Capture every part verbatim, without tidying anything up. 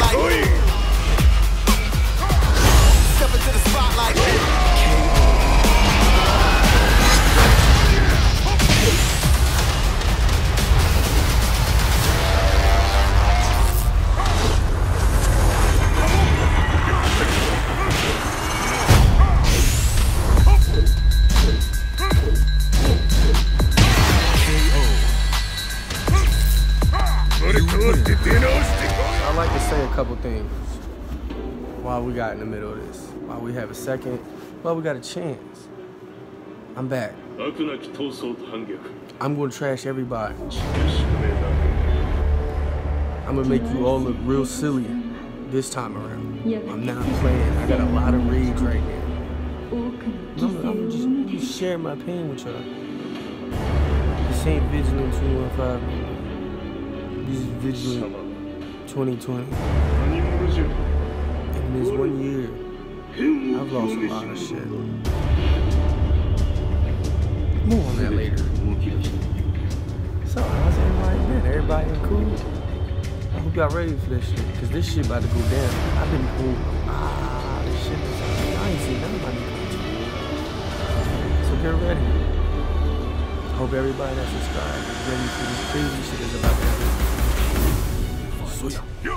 like step into the spotlight. I'd like to say a couple things while we got in the middle of this. While we have a second, while we got a chance. I'm back. I'm gonna trash everybody. I'm gonna make you all look real silly this time around. I'm not playing. I got a lot of rage right now. I'm, I'm just, just sharing my pain with y'all. This ain't Vigilant two one five. This is Vigilant twenty twenty. In this one year, I've lost a lot of shit. More on that later. So, how's everybody been? Everybody been cool? I hope y'all ready for this shit, because this shit about to go down. I've been cool. Ah, this shit is, I ain't seen none of my niggas. So get ready. Hope everybody that subscribed is ready for this crazy shit that's about to happen. Sweet.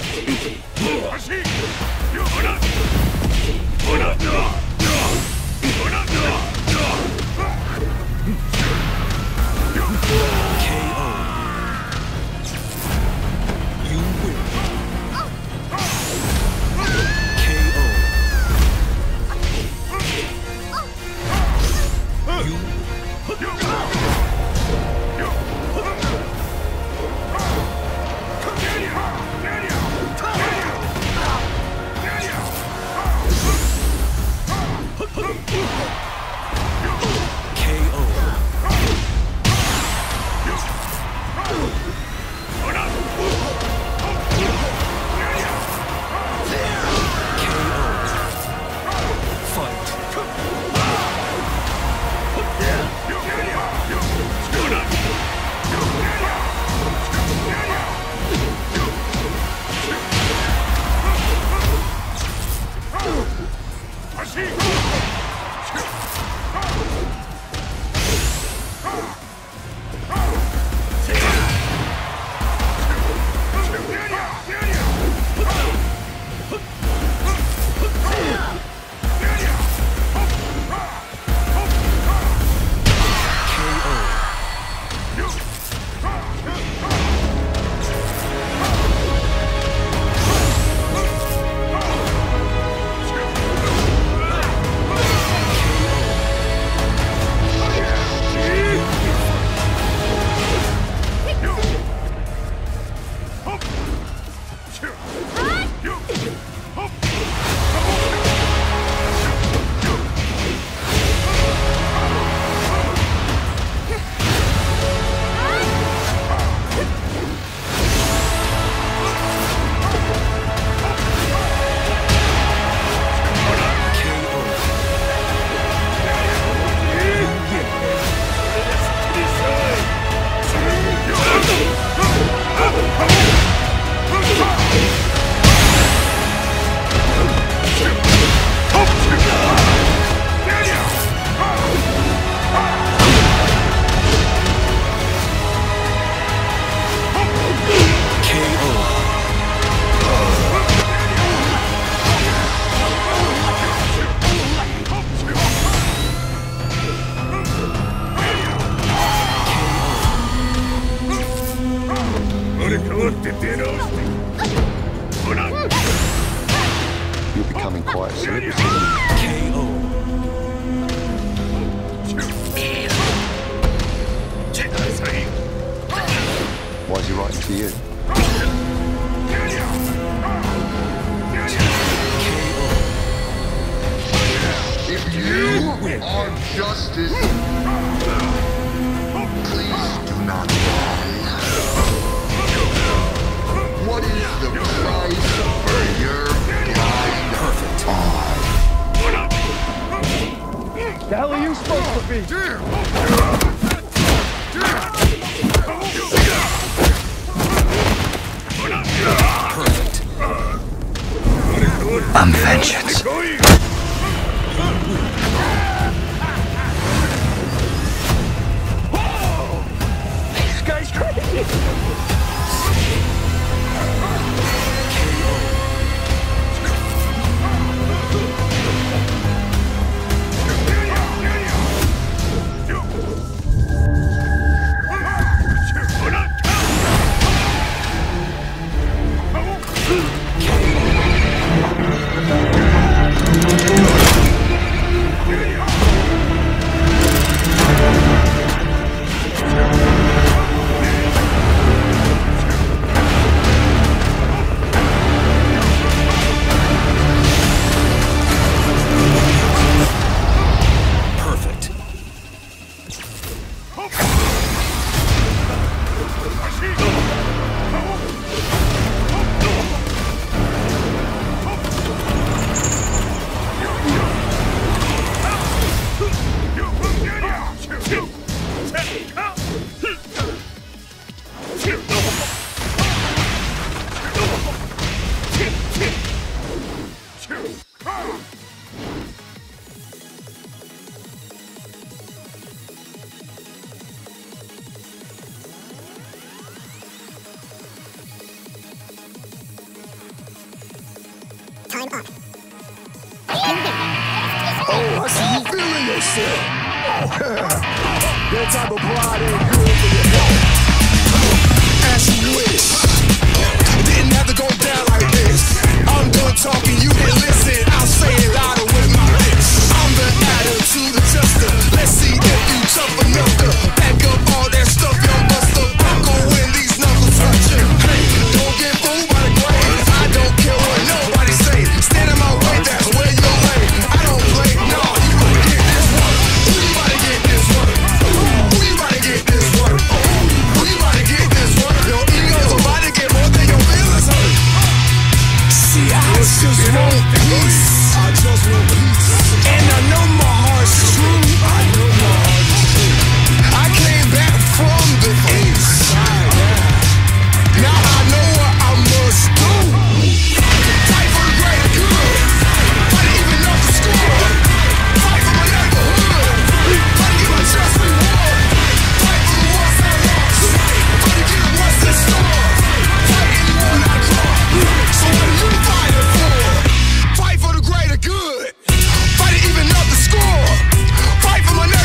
You're becoming quite a celebrity. K O. Why is he writing to you? If you are justice, please do not lie. What is the price for your blind perfect eye? The hell are you supposed to be? Perfect. I'm vengeance. This guy's crazy. Time up. Oh, I see you feeling yourself. That type of pride ain't good for your health. As you wish. Didn't have to go down like this. I'm done talking, you didn't listen. I'll say it louder with my lips. I'm the attitude adjuster. Let's see if you tough enough to back up all that stuff. Young buster, buckle when these knuckles touch you. Hey, don't get fooled by the grave. I don't care what nobody say. Stand in my way, that's where you're late. I don't play, no, you gonna get this one. Who you about to get this one? Who you about to get this one? Who you about to get this one? Your ego's about to get more than your feelings hurt. See, I just want peace. I just want peace. And I know my heart's true. I know my heart's true. I came back from the east. Now I know what I must do. Fight for the greater good. Fight even up the score. Fight for my neighborhood. Fight to get my just reward. Fight for the ones I lost. Fight to get what's in store. Fight anyone I draw. So what are you fighting for? Fight for the greater good. Fight to even up the score. Fight for my neighborhood.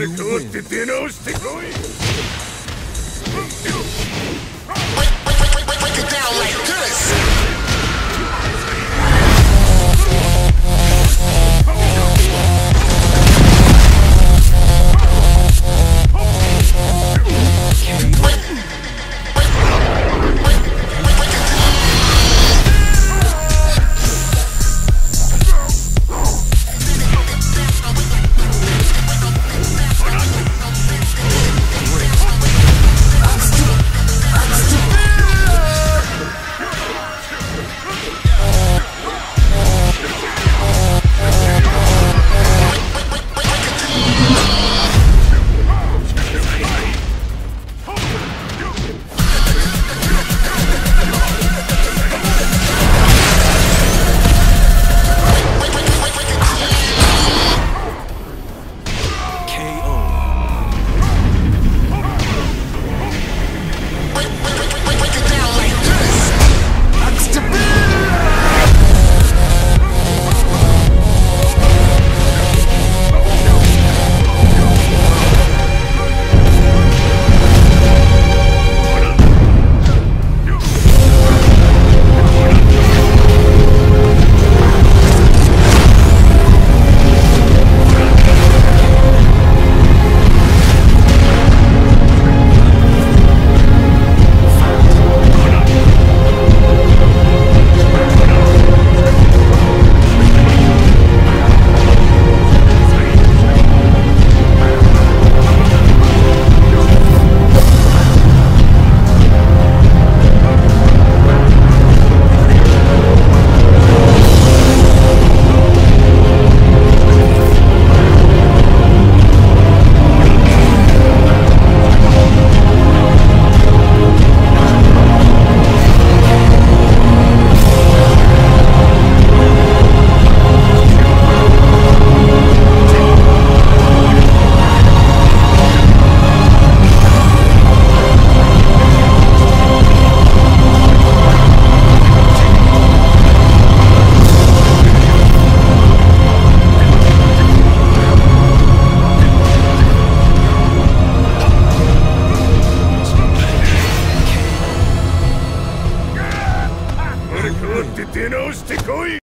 通って出直してこい。